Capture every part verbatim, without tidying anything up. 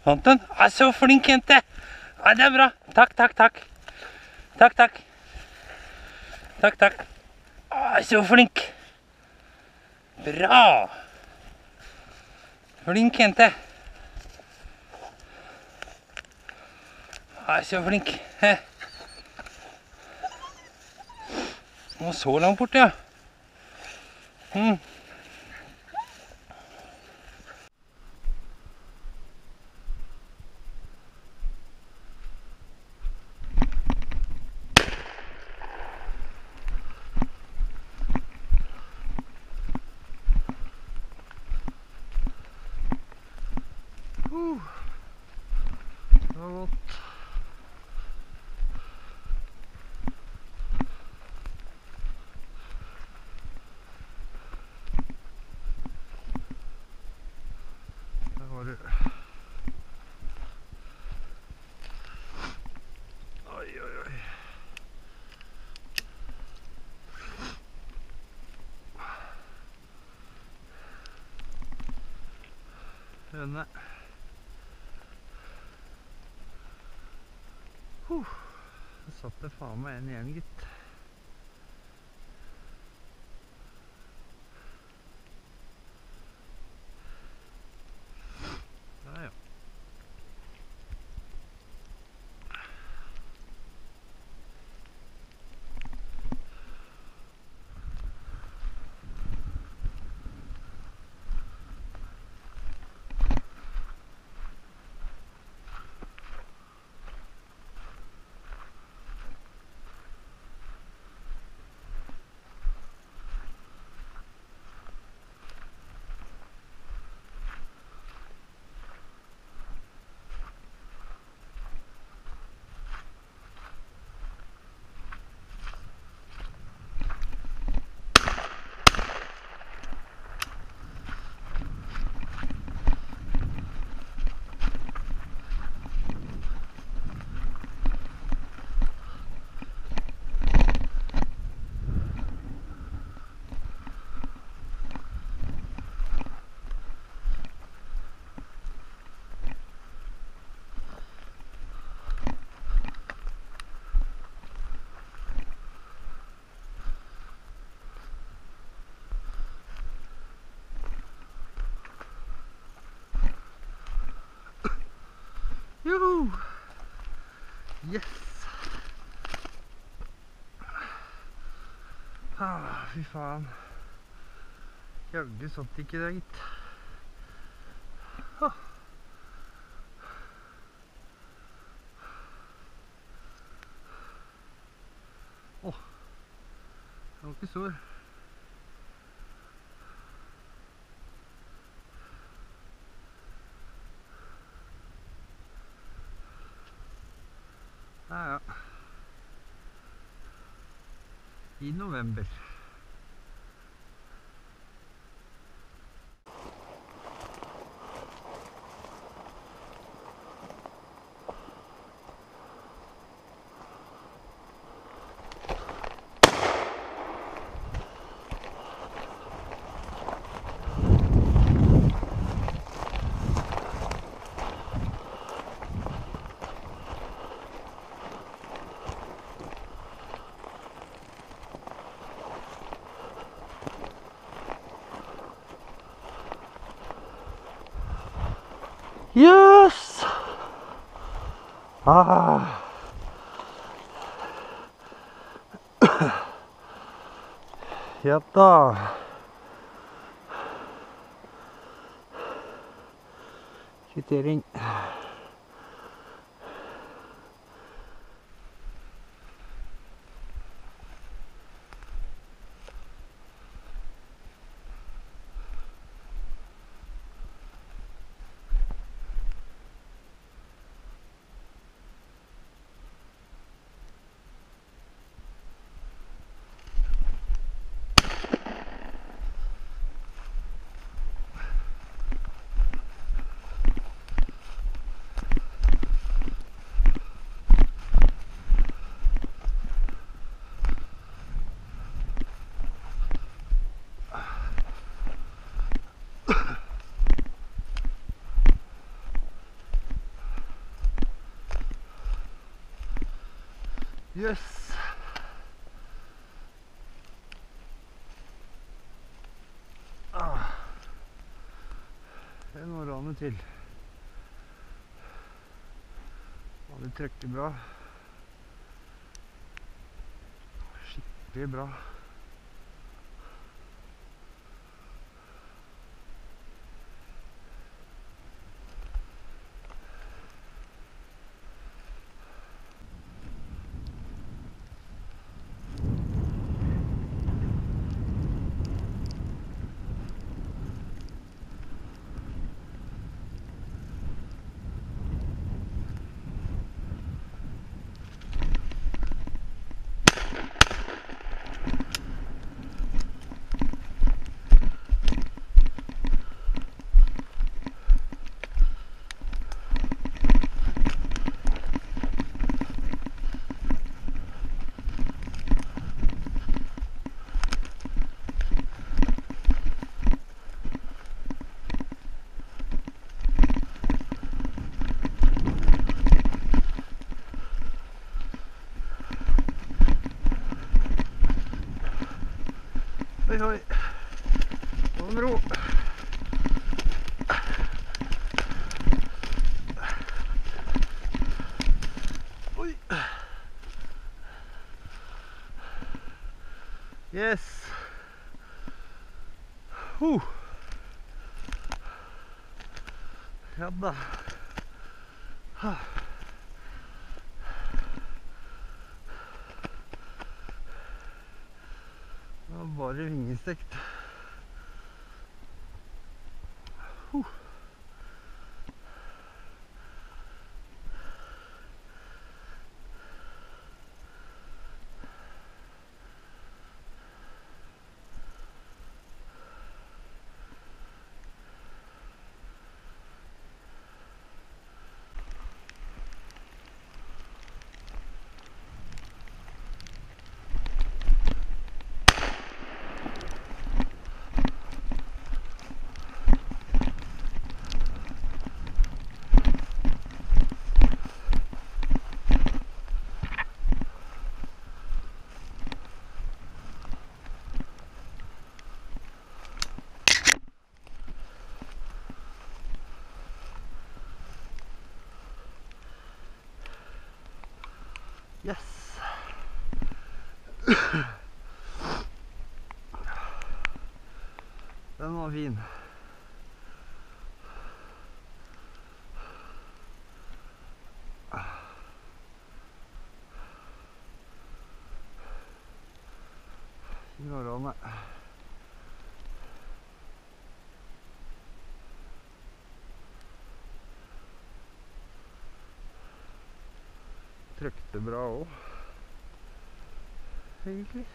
Vant den? Ja, så flink jente! Ja, det er bra. Takk, takk, takk. Takk, takk. Takk, takk. Ja, så flink. Bra. Flink jente. Ja, så flink. Nå så langt bort, ja. Hmm. Uh, det var godt. Der var det. Oi, oi, oi. Høne. Uh, så satt det faen meg en igjen, gitt. Der, ja. Joho! Yes! Ah, fy faen. Jaggu satt ikke det, gitt. Ah. Åh, den var ikke stor. Ja, ja. I november. Yes! Ah! Ja da! Kvittering. Yes. Ah. Det er noe ranet til. Ja, det trykker bra. Skikkelig bra. Oi, oi. Nå med ro. Oi. Yes. Uh. Ja da. Ha. Det var bare vingestekt. Uh. Yes. Den var fin. Grårane. Trykte bra også, egentlig.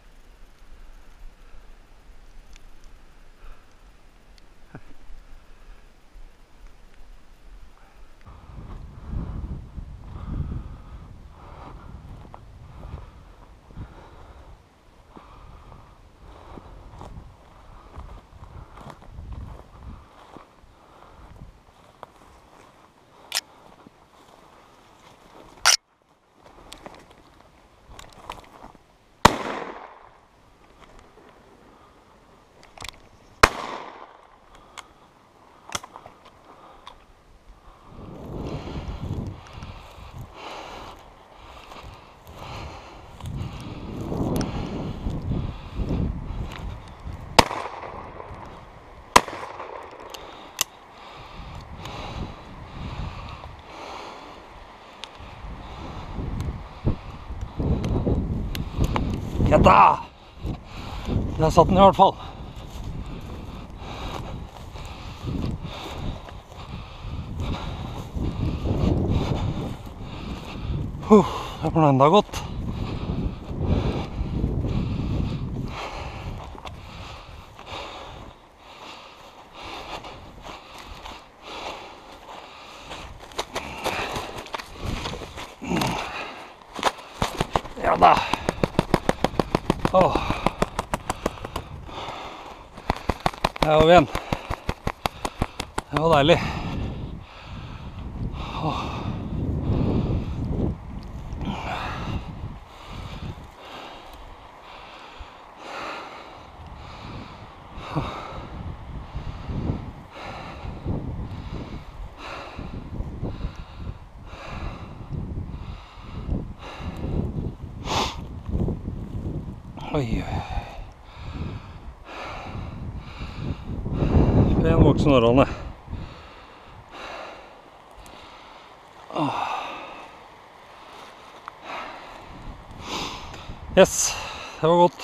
Ja da! Der satt den i hvert fall. Uh, det blir enda godt. Ja da. Åh. Der var vi igjen. Det var deilig. Åh. Oi, oi. Pen voksen årene. Yes, det var godt.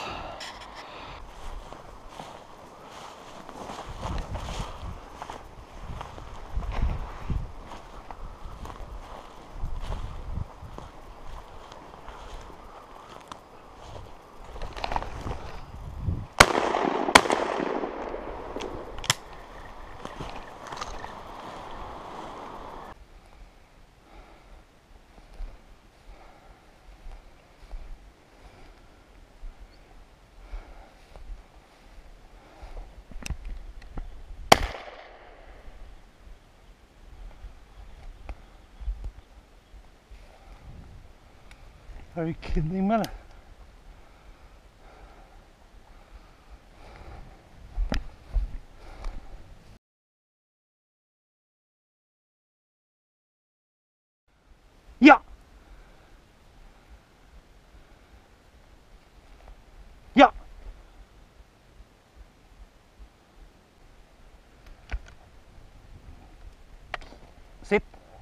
Are you kidding me? Eller? Ja! Ja! Sitt.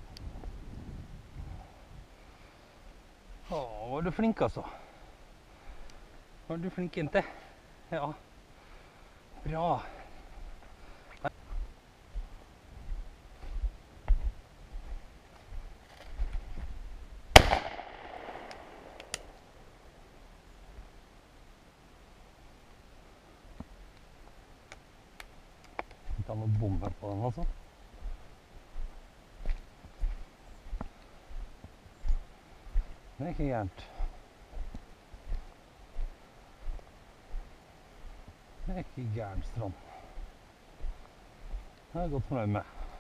Å, var du flink altså. Var du flink jente? Ja. Bra. Ta noen bomber på den altså. Det er ikke gærent. Det er ikke gærent, Strand. Det er jeg godt fornøyd med.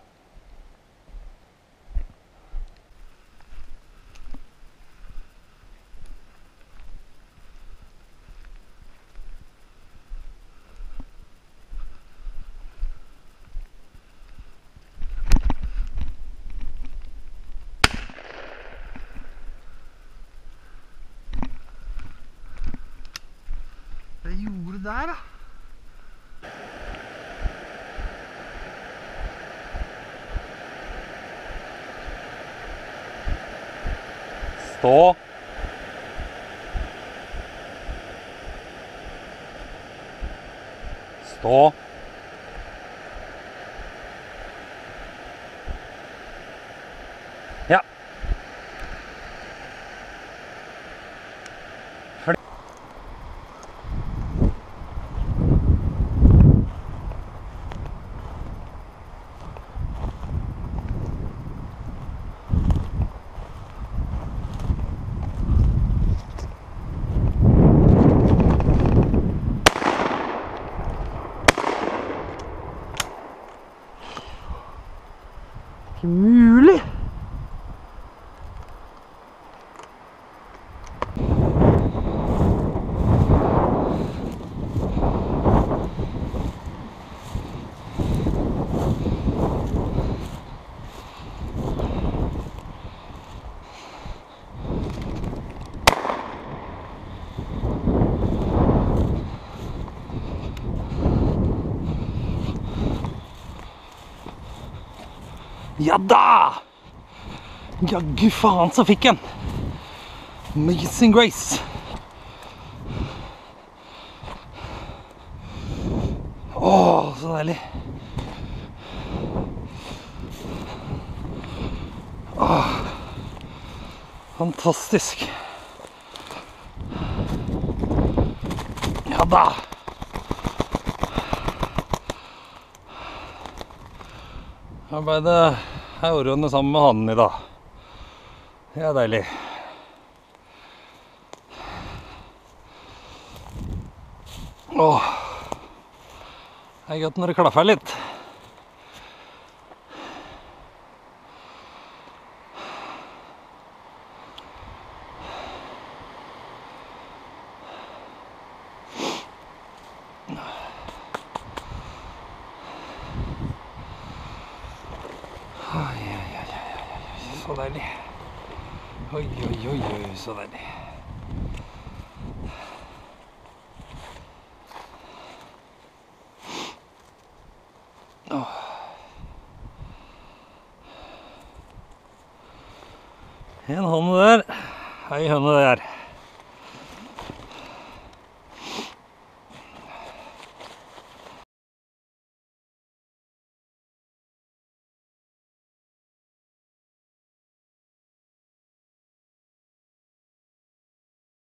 Hva gjorde du der da? Stå. Stå. Ja. Fly. Ikke mulig! Ja da! Jaggu faen så fikk han! Amazing Grace! Åh, så deilig! Åh, fantastisk! Ja da! Her ble det aurene sammen med hannen i dag. Det er deilig. Åh, det er godt når det klaffer litt. Oi, oi, oi, oi, så deilig. Oi, oi, oi, oi, så deilig. En hånd der. Ei høne der.